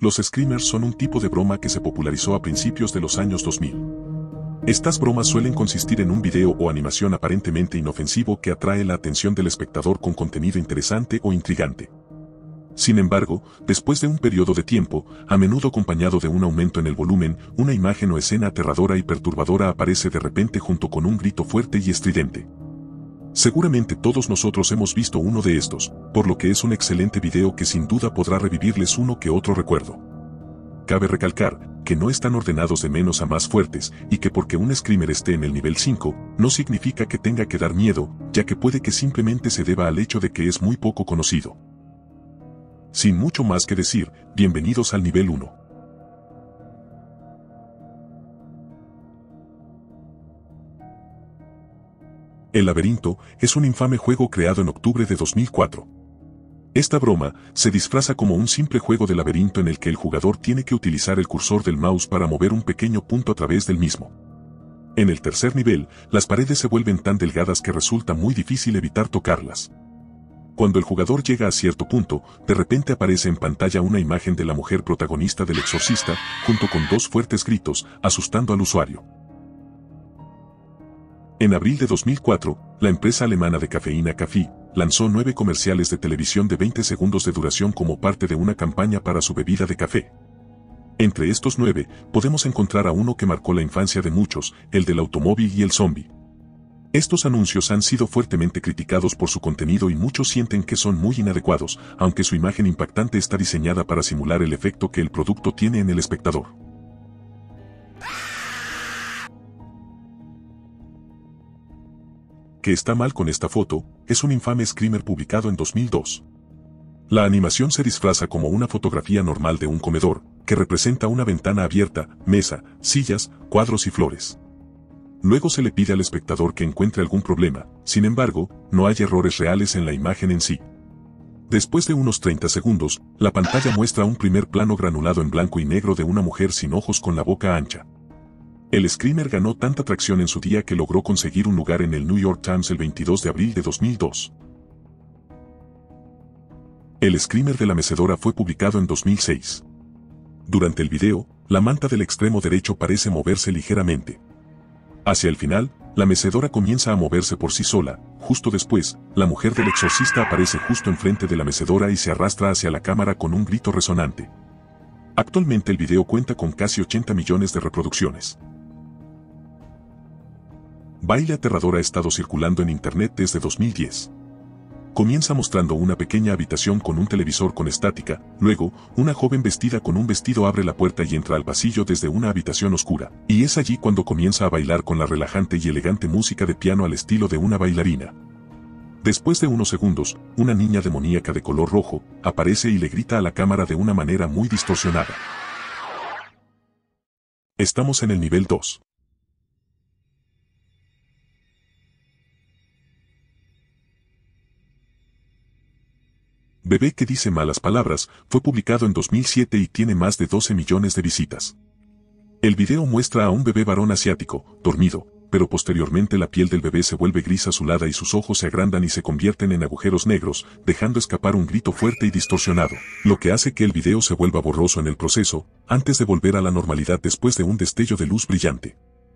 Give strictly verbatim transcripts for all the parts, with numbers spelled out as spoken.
Los screamers son un tipo de broma que se popularizó a principios de los años dos mil. Estas bromas suelen consistir en un video o animación aparentemente inofensivo que atrae la atención del espectador con contenido interesante o intrigante. Sin embargo, después de un periodo de tiempo, a menudo acompañado de un aumento en el volumen, una imagen o escena aterradora y perturbadora aparece de repente junto con un grito fuerte y estridente. Seguramente todos nosotros hemos visto uno de estos, por lo que es un excelente video que sin duda podrá revivirles uno que otro recuerdo. Cabe recalcar que no están ordenados de menos a más fuertes, y que porque un screamer esté en el nivel cinco, no significa que tenga que dar miedo, ya que puede que simplemente se deba al hecho de que es muy poco conocido. Sin mucho más que decir, bienvenidos al nivel uno. El laberinto es un infame juego creado en octubre de dos mil cuatro. Esta broma se disfraza como un simple juego de laberinto en el que el jugador tiene que utilizar el cursor del mouse para mover un pequeño punto a través del mismo. En el tercer nivel, las paredes se vuelven tan delgadas que resulta muy difícil evitar tocarlas. Cuando el jugador llega a cierto punto, de repente aparece en pantalla una imagen de la mujer protagonista del exorcista, junto con dos fuertes gritos, asustando al usuario. En abril de dos mil cuatro, la empresa alemana de cafeína Café lanzó nueve comerciales de televisión de veinte segundos de duración como parte de una campaña para su bebida de café. Entre estos nueve, podemos encontrar a uno que marcó la infancia de muchos, el del automóvil y el zombie. Estos anuncios han sido fuertemente criticados por su contenido y muchos sienten que son muy inadecuados, aunque su imagen impactante está diseñada para simular el efecto que el producto tiene en el espectador. ¿Qué está mal con esta foto? Es un infame screamer publicado en dos mil dos. La animación se disfraza como una fotografía normal de un comedor, que representa una ventana abierta, mesa, sillas, cuadros y flores. Luego se le pide al espectador que encuentre algún problema, sin embargo, no hay errores reales en la imagen en sí. Después de unos treinta segundos, la pantalla muestra un primer plano granulado en blanco y negro de una mujer sin ojos con la boca ancha. El screamer ganó tanta tracción en su día que logró conseguir un lugar en el New York Times el veintidós de abril de dos mil dos. El screamer de la mecedora fue publicado en dos mil seis. Durante el video, la manta del extremo derecho parece moverse ligeramente. Hacia el final, la mecedora comienza a moverse por sí sola. Justo después, la mujer del exorcista aparece justo enfrente de la mecedora y se arrastra hacia la cámara con un grito resonante. Actualmente el video cuenta con casi ochenta millones de reproducciones. Baile aterrador ha estado circulando en internet desde dos mil diez. Comienza mostrando una pequeña habitación con un televisor con estática, luego, una joven vestida con un vestido abre la puerta y entra al pasillo desde una habitación oscura, y es allí cuando comienza a bailar con la relajante y elegante música de piano al estilo de una bailarina. Después de unos segundos, una niña demoníaca de color rojo aparece y le grita a la cámara de una manera muy distorsionada. Estamos en el nivel dos. Bebé que dice malas palabras fue publicado en dos mil siete y tiene más de doce millones de visitas. El video muestra a un bebé varón asiático, dormido, pero posteriormente la piel del bebé se vuelve gris azulada y sus ojos se agrandan y se convierten en agujeros negros, dejando escapar un grito fuerte y distorsionado, lo que hace que el video se vuelva borroso en el proceso, antes de volver a la normalidad después de un destello de luz brillante.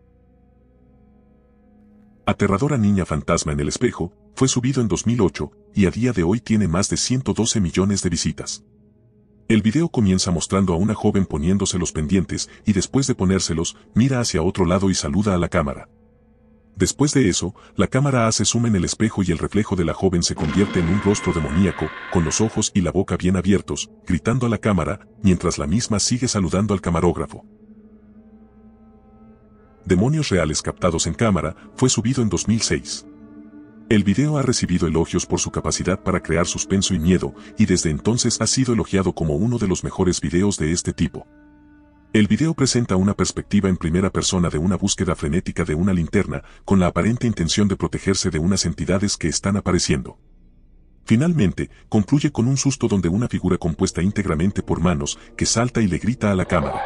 Aterradora niña fantasma en el espejo, fue subido en dos mil ocho, y a día de hoy tiene más de ciento doce millones de visitas. El video comienza mostrando a una joven poniéndose los pendientes, y después de ponérselos, mira hacia otro lado y saluda a la cámara. Después de eso, la cámara hace zoom en el espejo y el reflejo de la joven se convierte en un rostro demoníaco, con los ojos y la boca bien abiertos, gritando a la cámara, mientras la misma sigue saludando al camarógrafo. Demonios reales captados en cámara, fue subido en dos mil seis. El video ha recibido elogios por su capacidad para crear suspenso y miedo, y desde entonces ha sido elogiado como uno de los mejores videos de este tipo. El video presenta una perspectiva en primera persona de una búsqueda frenética de una linterna, con la aparente intención de protegerse de unas entidades que están apareciendo. Finalmente, concluye con un susto donde una figura compuesta íntegramente por manos, que salta y le grita a la cámara.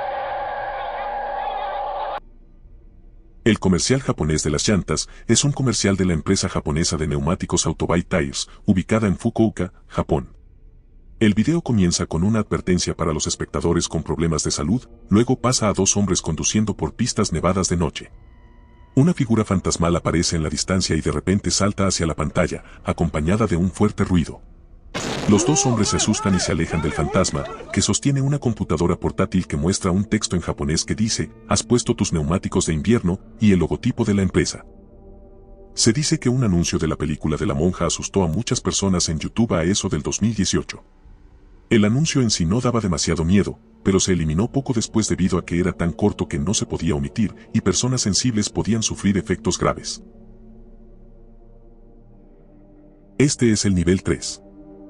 El comercial japonés de las llantas es un comercial de la empresa japonesa de neumáticos Autobahn Tires, ubicada en Fukuoka, Japón. El video comienza con una advertencia para los espectadores con problemas de salud, luego pasa a dos hombres conduciendo por pistas nevadas de noche. Una figura fantasmal aparece en la distancia y de repente salta hacia la pantalla, acompañada de un fuerte ruido. Los dos hombres se asustan y se alejan del fantasma, que sostiene una computadora portátil que muestra un texto en japonés que dice, "Has puesto tus neumáticos de invierno", y el logotipo de la empresa. Se dice que un anuncio de la película de la monja asustó a muchas personas en YouTube a eso del dos mil dieciocho. El anuncio en sí no daba demasiado miedo, pero se eliminó poco después debido a que era tan corto que no se podía omitir y personas sensibles podían sufrir efectos graves. Este es el nivel tres.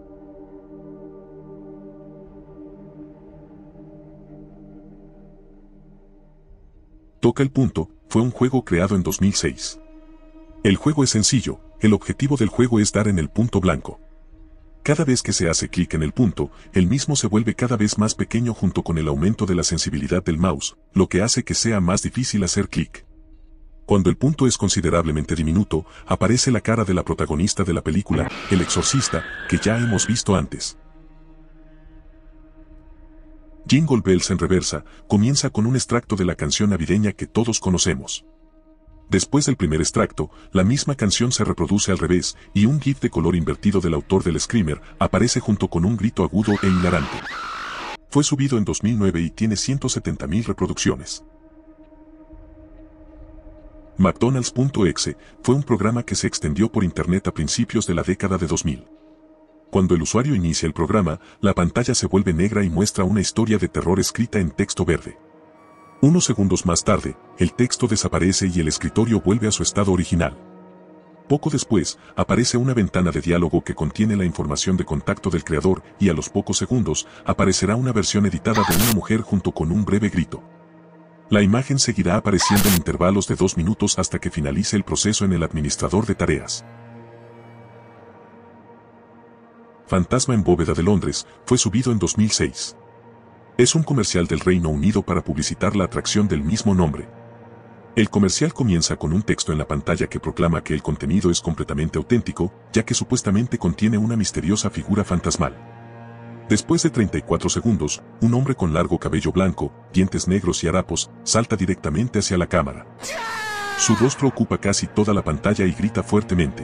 Toca el punto, fue un juego creado en dos mil seis. El juego es sencillo, el objetivo del juego es dar en el punto blanco. Cada vez que se hace clic en el punto, el mismo se vuelve cada vez más pequeño junto con el aumento de la sensibilidad del mouse, lo que hace que sea más difícil hacer clic. Cuando el punto es considerablemente diminuto, aparece la cara de la protagonista de la película, el exorcista, que ya hemos visto antes. Jingle Bells en reversa, comienza con un extracto de la canción navideña que todos conocemos. Después del primer extracto, la misma canción se reproduce al revés, y un GIF de color invertido del autor del Screamer aparece junto con un grito agudo e hilarante. Fue subido en dos mil nueve y tiene ciento setenta mil reproducciones. McDonald's punto e xe fue un programa que se extendió por internet a principios de la década de dos mil. Cuando el usuario inicia el programa, la pantalla se vuelve negra y muestra una historia de terror escrita en texto verde. Unos segundos más tarde, el texto desaparece y el escritorio vuelve a su estado original. Poco después, aparece una ventana de diálogo que contiene la información de contacto del creador y a los pocos segundos, aparecerá una versión editada de una mujer junto con un breve grito. La imagen seguirá apareciendo en intervalos de dos minutos hasta que finalice el proceso en el administrador de tareas. Fantasma en bóveda de Londres, fue subido en dos mil seis. Es un comercial del Reino Unido para publicitar la atracción del mismo nombre. El comercial comienza con un texto en la pantalla que proclama que el contenido es completamente auténtico, ya que supuestamente contiene una misteriosa figura fantasmal. Después de treinta y cuatro segundos, un hombre con largo cabello blanco, dientes negros y harapos, salta directamente hacia la cámara. Su rostro ocupa casi toda la pantalla y grita fuertemente.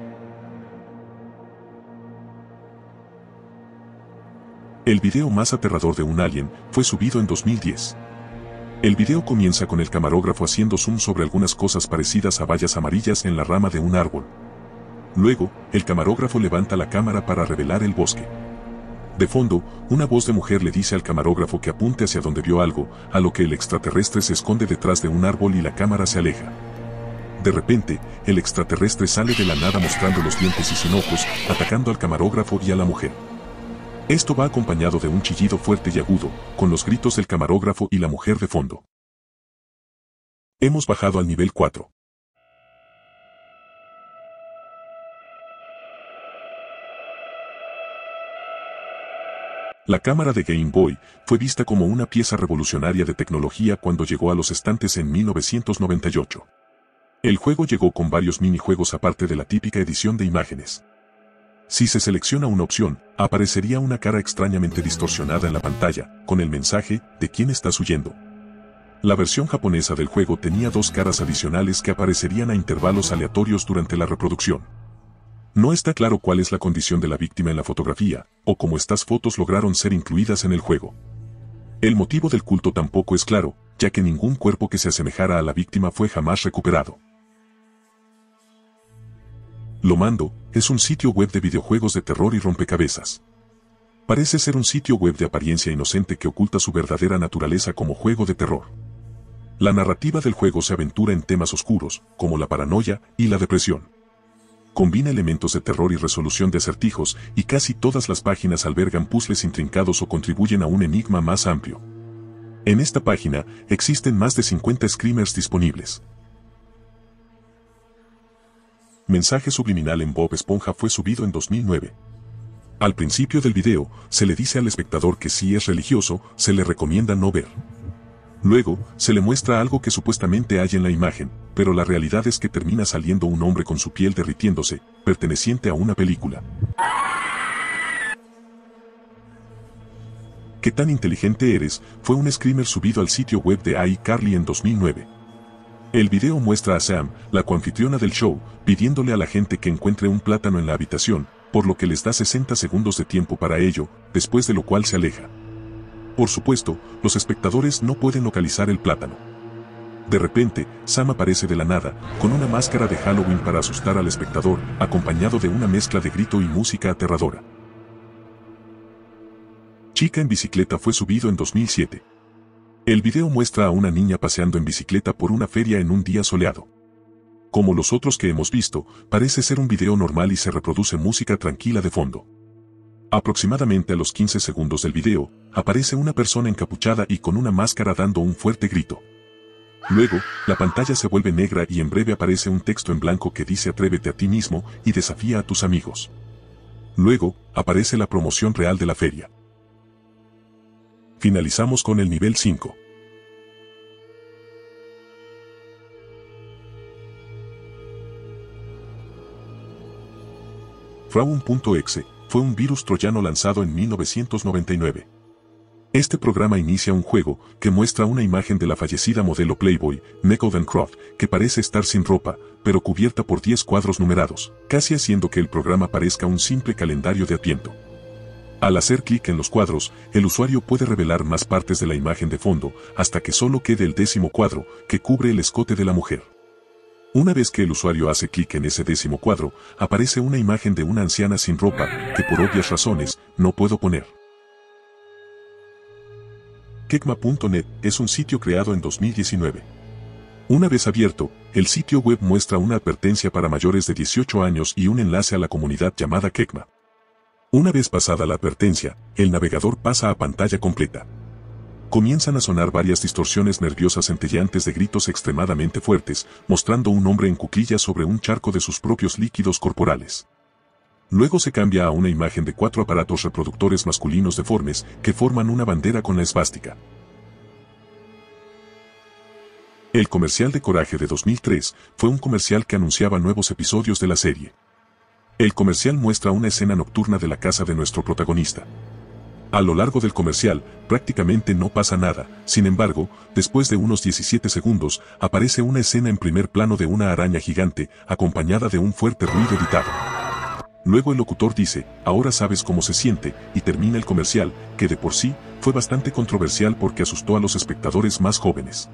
El video más aterrador de un alien fue subido en dos mil diez. El video comienza con el camarógrafo haciendo zoom sobre algunas cosas parecidas a bayas amarillas en la rama de un árbol. Luego, el camarógrafo levanta la cámara para revelar el bosque. De fondo, una voz de mujer le dice al camarógrafo que apunte hacia donde vio algo, a lo que el extraterrestre se esconde detrás de un árbol y la cámara se aleja. De repente, el extraterrestre sale de la nada mostrando los dientes y sin ojos, atacando al camarógrafo y a la mujer. Esto va acompañado de un chillido fuerte y agudo, con los gritos del camarógrafo y la mujer de fondo. Hemos bajado al nivel cuatro. La cámara de Game Boy fue vista como una pieza revolucionaria de tecnología cuando llegó a los estantes en mil novecientos noventa y ocho. El juego llegó con varios minijuegos aparte de la típica edición de imágenes. Si se selecciona una opción, aparecería una cara extrañamente distorsionada en la pantalla, con el mensaje de quién estás huyendo. La versión japonesa del juego tenía dos caras adicionales que aparecerían a intervalos aleatorios durante la reproducción. No está claro cuál es la condición de la víctima en la fotografía, o cómo estas fotos lograron ser incluidas en el juego. El motivo del culto tampoco es claro, ya que ningún cuerpo que se asemejara a la víctima fue jamás recuperado. Lomando es un sitio web de videojuegos de terror y rompecabezas. Parece ser un sitio web de apariencia inocente que oculta su verdadera naturaleza como juego de terror. La narrativa del juego se aventura en temas oscuros, como la paranoia y la depresión. Combina elementos de terror y resolución de acertijos, y casi todas las páginas albergan puzzles intrincados o contribuyen a un enigma más amplio. En esta página, existen más de cincuenta screamers disponibles. Mensaje subliminal en Bob Esponja fue subido en dos mil nueve. Al principio del video, se le dice al espectador que si es religioso, se le recomienda no ver. Luego, se le muestra algo que supuestamente hay en la imagen, pero la realidad es que termina saliendo un hombre con su piel derritiéndose, perteneciente a una película. ¿Qué tan inteligente eres?, fue un screamer subido al sitio web de iCarly en dos mil nueve. El video muestra a Sam, la coanfitriona del show, pidiéndole a la gente que encuentre un plátano en la habitación, por lo que les da sesenta segundos de tiempo para ello, después de lo cual se aleja. Por supuesto, los espectadores no pueden localizar el plátano. De repente, Sam aparece de la nada, con una máscara de Halloween para asustar al espectador, acompañado de una mezcla de grito y música aterradora. Chica en bicicleta fue subido en dos mil siete. El video muestra a una niña paseando en bicicleta por una feria en un día soleado. Como los otros que hemos visto, parece ser un video normal y se reproduce música tranquila de fondo. Aproximadamente a los quince segundos del video, aparece una persona encapuchada y con una máscara dando un fuerte grito. Luego, la pantalla se vuelve negra y en breve aparece un texto en blanco que dice "Atrévete a ti mismo y desafía a tus amigos". Luego, aparece la promoción real de la feria. Finalizamos con el nivel cinco. Frauen.exe fue un virus troyano lanzado en mil novecientos noventa y nueve. Este programa inicia un juego que muestra una imagen de la fallecida modelo Playboy, Nicole Croft, que parece estar sin ropa, pero cubierta por diez cuadros numerados, casi haciendo que el programa parezca un simple calendario de Adviento. Al hacer clic en los cuadros, el usuario puede revelar más partes de la imagen de fondo, hasta que solo quede el décimo cuadro, que cubre el escote de la mujer. Una vez que el usuario hace clic en ese décimo cuadro, aparece una imagen de una anciana sin ropa, que por obvias razones, no puedo poner. Kekma punto net es un sitio creado en dos mil diecinueve. Una vez abierto, el sitio web muestra una advertencia para mayores de dieciocho años y un enlace a la comunidad llamada Kekma. Una vez pasada la advertencia, el navegador pasa a pantalla completa. Comienzan a sonar varias distorsiones nerviosas centelleantes de gritos extremadamente fuertes, mostrando un hombre en cuclillas sobre un charco de sus propios líquidos corporales. Luego se cambia a una imagen de cuatro aparatos reproductores masculinos deformes que forman una bandera con la esvástica. El comercial de Coraje de dos mil tres fue un comercial que anunciaba nuevos episodios de la serie. El comercial muestra una escena nocturna de la casa de nuestro protagonista. A lo largo del comercial, prácticamente no pasa nada, sin embargo, después de unos diecisiete segundos, aparece una escena en primer plano de una araña gigante, acompañada de un fuerte ruido editado. Luego el locutor dice, "Ahora sabes cómo se siente", y termina el comercial, que de por sí, fue bastante controversial porque asustó a los espectadores más jóvenes.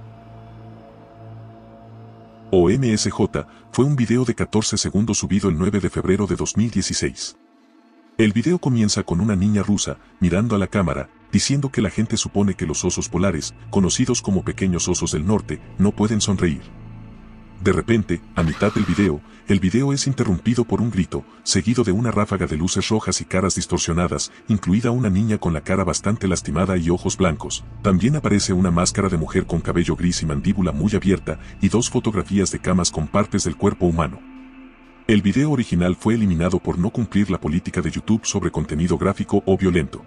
O M S J fue un video de catorce segundos subido el nueve de febrero de dos mil dieciséis. El video comienza con una niña rusa, mirando a la cámara, diciendo que la gente supone que los osos polares, conocidos como pequeños osos del norte, no pueden sonreír. De repente, a mitad del video, el video es interrumpido por un grito, seguido de una ráfaga de luces rojas y caras distorsionadas, incluida una niña con la cara bastante lastimada y ojos blancos. También aparece una máscara de mujer con cabello gris y mandíbula muy abierta, y dos fotografías de camas con partes del cuerpo humano. El video original fue eliminado por no cumplir la política de YouTube sobre contenido gráfico o violento.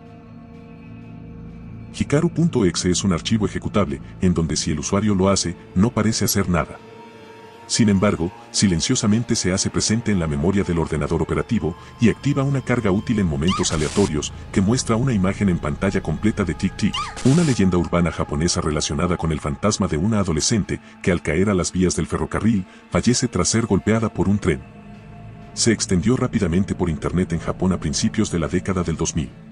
Hikaru.exe es un archivo ejecutable, en donde si el usuario lo hace, no parece hacer nada. Sin embargo, silenciosamente se hace presente en la memoria del ordenador operativo y activa una carga útil en momentos aleatorios que muestra una imagen en pantalla completa de Tic Tic, una leyenda urbana japonesa relacionada con el fantasma de una adolescente que al caer a las vías del ferrocarril fallece tras ser golpeada por un tren. Se extendió rápidamente por internet en Japón a principios de la década del dos mil.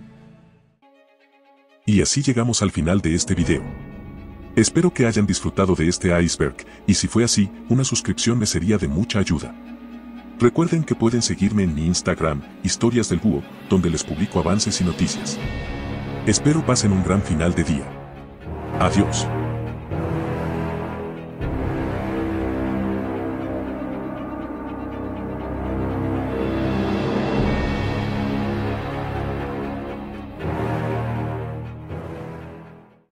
Y así llegamos al final de este video. Espero que hayan disfrutado de este iceberg, y si fue así, una suscripción me sería de mucha ayuda. Recuerden que pueden seguirme en mi Instagram, Historias del Búho, donde les publico avances y noticias. Espero pasen un gran final de día. Adiós.